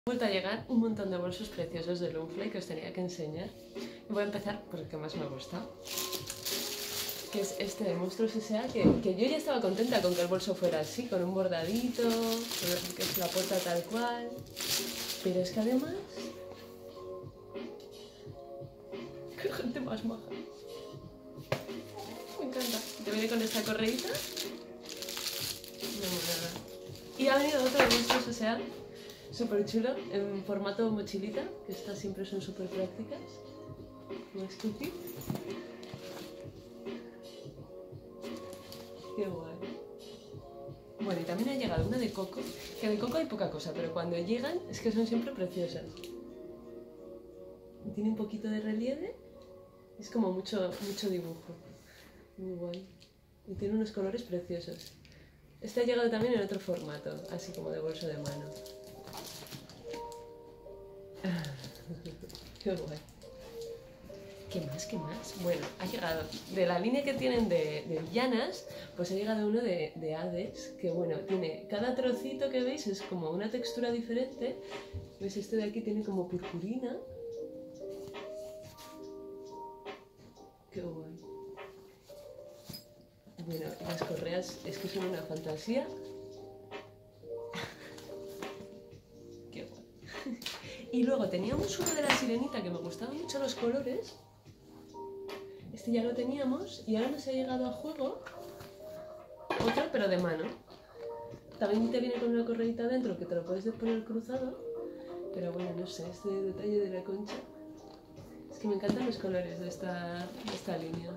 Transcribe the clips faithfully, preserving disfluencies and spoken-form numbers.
vuelto a llegar un montón de bolsos preciosos de Loomfly que os tenía que enseñar. Y voy a empezar por el que más me gusta, que es este de Monstruos S A, que, que yo ya estaba contenta con que el bolso fuera así, con un bordadito, que es la puerta tal cual. Pero es que además... ¡Qué gente más maja! Me encanta. Te viene con esta correíta. No, nada. Y ha venido otro de Monstruos S A, súper chulo, en formato mochilita, que estas siempre son súper prácticas. Más cookie. Qué guay. Bueno, y también ha llegado una de coco, que de coco hay poca cosa, pero cuando llegan es que son siempre preciosas. Tiene un poquito de relieve, es como mucho, mucho dibujo. Muy guay. Y tiene unos colores preciosos. Este ha llegado también en otro formato, así como de bolso de mano. Qué guay. ¿Qué más? ¿Qué más? Bueno, ha llegado de la línea que tienen de, de villanas, pues ha llegado uno de, de Hades, que bueno, tiene cada trocito que veis es como una textura diferente. ¿Ves? Este de aquí tiene como purpurina. Qué guay. Bueno, las correas es que son una fantasía. Qué guay. Y luego teníamos uno de la sirenita que me gustaban mucho los colores. Este ya lo teníamos y ahora nos ha llegado a juego otro, pero de mano. También te viene con una correita dentro que te lo puedes poner cruzado. Pero bueno, no sé, este detalle de la concha. Es que me encantan los colores de esta, de esta línea.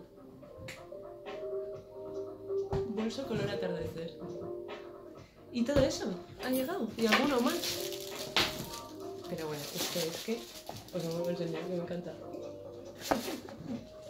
Bolso color atardecer. Y todo eso ha llegado. Y alguno más. Pero bueno, este es que os lo vuelvo a enseñar, que me encanta.